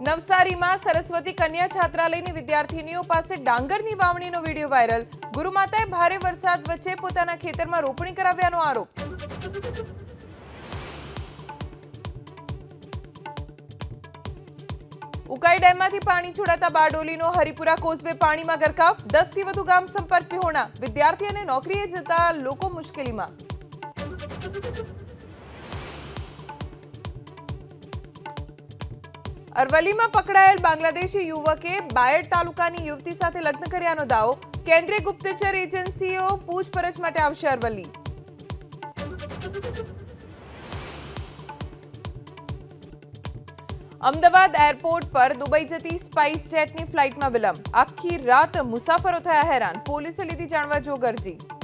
નવસારીમાં સરસ્વતી કન્યા છાત્રાલયની વિદ્યાર્થીનીઓ પાસે ડાંગરની વાવણીનો વિડિયો વાયરલ। ગુરુમાતાએ ભારે વરસાદ વચ્ચે પોતાના ખેતરમાં રોપણી કરાવ્યાનો આરોપ। ઉકાઈ ડેમમાંથી પાણી છોડાતા બારડોલીનો હરિપુરા કોઝવે પાણીમાં ગરકાવ। 10 થી વધુ ગામ સંપર્ક વિહોણા। વિદ્યાર્થી અને નોકરીએ જતા લોકો મુશ્કેલીમાં। અરવલ્લીમાં પકડાયેલ બાંગ્લાદેશી યુવકે બાયડ તાલુકાની યુવતી સાથે લગ્ન કર્યાનો દાવો। કેન્દ્રીય ગુપ્તચર એજન્સીઓ પૂછપરછ માટે આવશે અરવલ્લી। અમદાવાદ એરપોર્ટ પર દુબઈ જતી સ્પાઇસ જેટની ફ્લાઇટમાં વિલંબ। આખી રાત મુસાફરો થયા હેરાન। પોલીસે લીધી જાણવા જોગ અરજી।